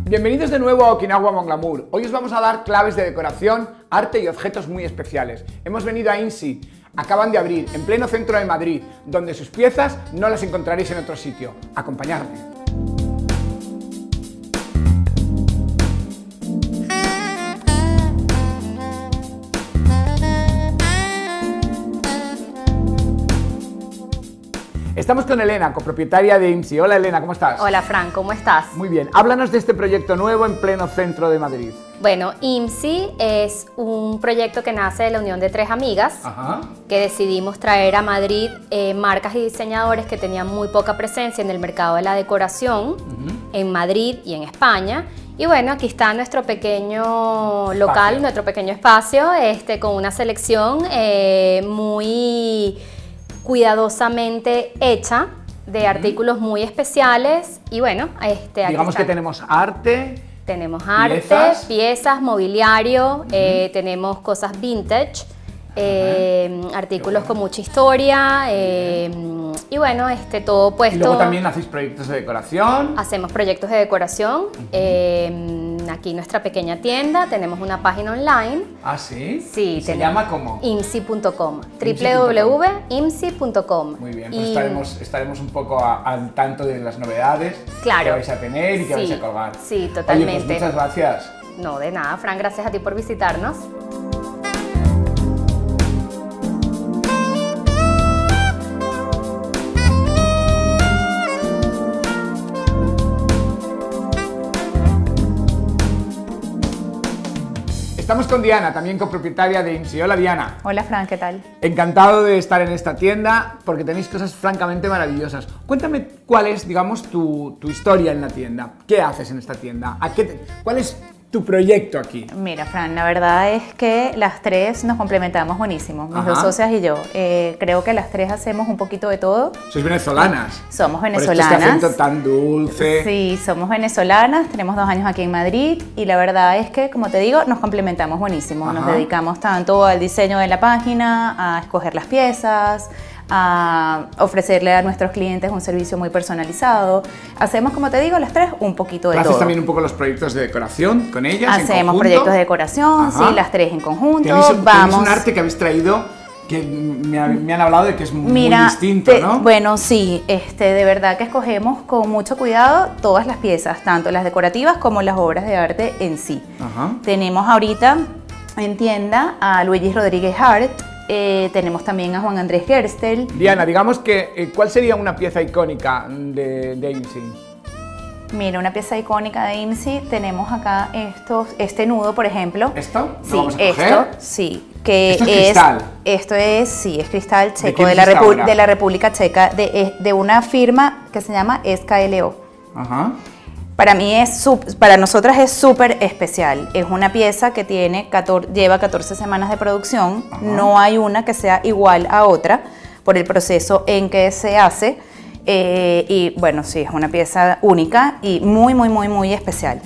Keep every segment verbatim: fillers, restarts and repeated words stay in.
Bienvenidos de nuevo a Okinawa Mon Glamour. Hoy os vamos a dar claves de decoración, arte y objetos muy especiales. Hemos venido a IMSI, acaban de abrir, en pleno centro de Madrid, donde sus piezas no las encontraréis en otro sitio. Acompañadme. Estamos con Elena, copropietaria de IMSI. Hola Elena, ¿cómo estás? Hola Fran, ¿cómo estás? Muy bien, háblanos de este proyecto nuevo en pleno centro de Madrid. Bueno, IMSI es un proyecto que nace de la unión de tres amigas. Ajá. Que decidimos traer a Madrid eh, marcas y diseñadores que tenían muy poca presencia en el mercado de la decoración, uh-huh. en Madrid y en España. Y bueno, aquí está nuestro pequeño local, espacio. nuestro pequeño espacio, este, con una selección eh, muy cuidadosamente hecha de artículos muy especiales y bueno, este, aquí digamos está. que tenemos arte, tenemos arte, piezas, piezas mobiliario, uh-huh. eh, tenemos cosas vintage, eh, uh-huh. artículos con mucha historia eh, y bueno, este, todo puesto. Y luego también hacéis proyectos de decoración. Hacemos proyectos de decoración. Uh-huh. eh, aquí nuestra pequeña tienda, tenemos una página online. ¿Ah, sí? Sí. ¿Se llama cómo? imsi punto com, w w w punto imsi punto com. Muy bien, pues y... estaremos, estaremos un poco a, al tanto de las novedades claro. que vais a tener y que sí, vais a colgar. Sí, totalmente. Oye, pues muchas gracias. No, de nada, Fran, gracias a ti por visitarnos. Estamos con Diana, también copropietaria de IMSI. Hola Diana. Hola Fran, ¿qué tal? Encantado de estar en esta tienda porque tenéis cosas francamente maravillosas. Cuéntame cuál es, digamos, tu, tu historia en la tienda. ¿Qué haces en esta tienda? ¿A qué te, ¿Cuál es tu proyecto aquí? Mira Fran, la verdad es que las tres nos complementamos buenísimo, mis Ajá. dos socias y yo. Eh, creo que las tres hacemos un poquito de todo. ¿Sois venezolanas? Somos venezolanas. Por este acento tan dulce. Sí, somos venezolanas, tenemos dos años aquí en Madrid y la verdad es que, como te digo, nos complementamos buenísimo. Ajá. Nos dedicamos tanto al diseño de la página, a escoger las piezas, a ofrecerle a nuestros clientes un servicio muy personalizado. Hacemos, como te digo, las tres un poquito de todo. ¿Haces también un poco los proyectos de decoración con ellas? Hacemos proyectos de decoración, Ajá. sí, las tres en conjunto. ¿Tenéis, Vamos. tenéis un arte que habéis traído que me, me han hablado de que es muy Mira, distinto, te, ¿no? Bueno, sí, este, de verdad que escogemos con mucho cuidado todas las piezas, tanto las decorativas como las obras de arte en sí. Ajá. Tenemos ahorita en tienda a Luigi Rodríguez Art. Eh, tenemos también a Juan Andrés Gerstel. Diana, digamos que, eh, ¿cuál sería una pieza icónica de, de IMSI? Mira, una pieza icónica de IMSI, tenemos acá estos, este nudo, por ejemplo. ¿Esto? Sí, ¿Lo vamos a coger? esto, sí. Que ¿Esto es, es cristal? Esto es, sí, es cristal checo ¿De, de, la, Repu de la República Checa, de, de una firma que se llama S K L O. Ajá. Para mí es, para nosotras es súper especial. Es una pieza que tiene catorce, lleva catorce semanas de producción. Ajá. No hay una que sea igual a otra por el proceso en que se hace. Eh, y bueno, sí, es una pieza única y muy, muy, muy, muy especial.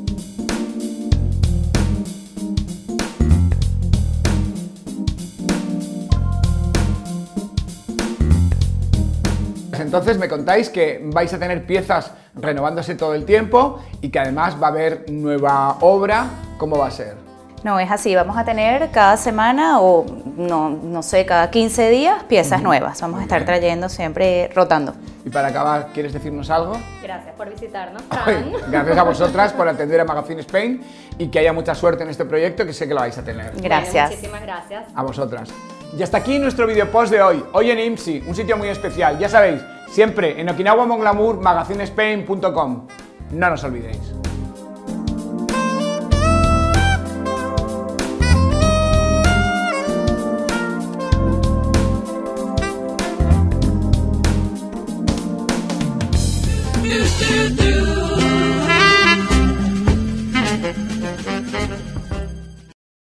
Entonces me contáis que vais a tener piezas renovándose todo el tiempo y que además va a haber nueva obra. ¿Cómo va a ser? No, es así, vamos a tener cada semana o no, no sé, cada quince días piezas uh-huh. nuevas. Vamos Muy a estar bien. trayendo siempre, rotando. Y para acabar, ¿quieres decirnos algo? Gracias por visitarnos, Ay, gracias a vosotras por atender a Magazine Spain y que haya mucha suerte en este proyecto que sé que lo vais a tener. Gracias. Bueno, muchísimas gracias. A vosotras. Y hasta aquí nuestro video post de hoy. Hoy en IMSI, un sitio muy especial. Ya sabéis, siempre en Okinawa Mon Glamour, magazine spain punto com. No nos olvidéis.